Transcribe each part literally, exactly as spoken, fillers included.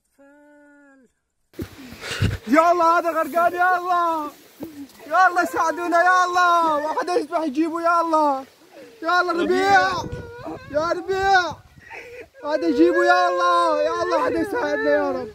اطفال. يا الله هذا غرقان، يا الله يا الله ساعدونا، يا الله واحد يسبح يجيبه، يا الله يا الله ربيع يا ربيع هذا يجيبه، يا الله يا الله حدا يساعدنا يا رب.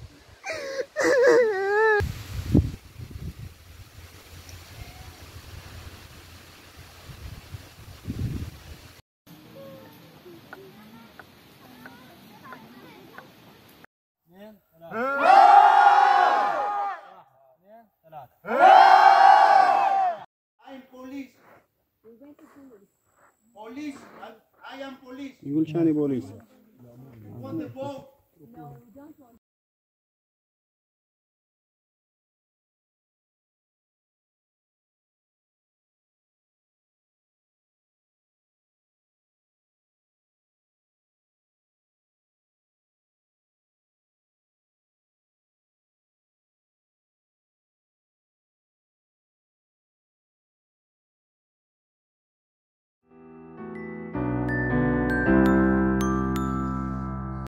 Police, I am police. يقول شاني بوليس. On the boat.